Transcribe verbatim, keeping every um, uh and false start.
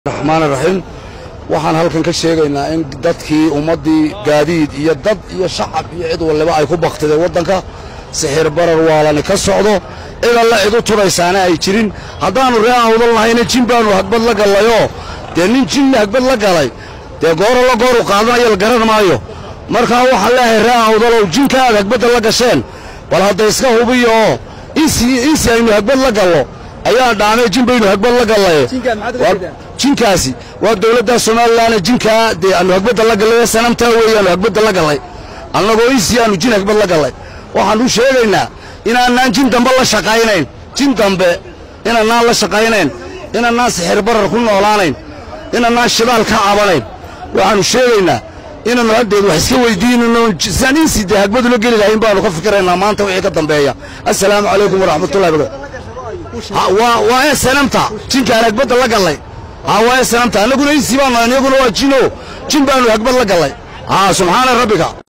الرحمن الرحيم waxaan halkan ka sheegaynaa in dadkii ummadii gaadiid iyo dad iyo shacab iyo cid walba ay ku baqtay wadanka sixir barar waalani ka socdo ila la cid u turaysaana ay jirin hadaanu reeawdo lahayna jimbaanu hagbad la galayo de nin jin hagbad la galay de gooro la gooro qaadanayo la garan maayo marka waxa leeyahay reeawdo loo jinka hagbad la gasheen wal hada iska hubiyo isi isi aynu hagbad la galo ayaa dhaamay jimbaynu hagbad la galay jinkaasi waa dawladda Soomaaliland jinka de aanu hagbada la galay sanamta weeyaan hagbada la galay annagoo isiyaanu jin hagbad la galay waxaan u sheegaynaa inaan jin dambe la shaqaynayn jin dambe inaan la shaqaynayn inaan sixir barar ku noolaanayn inaan shidaal ka cabanayn waxaan u sheegaynaa inaan hadeed wax iska weydiinno sanin sidii hagbad la gali lahayn baanu ka fikiraynaa maanta wixii ka dambeeya assalaamu alaykum wa rahmatullahi wa barakatuh waa waa sanamta jinka hagbada la galay هاوي سلامتا نقول إيش سبحان الله نقول واجينو جنبانو أكبر لك الله ها سبحان ربك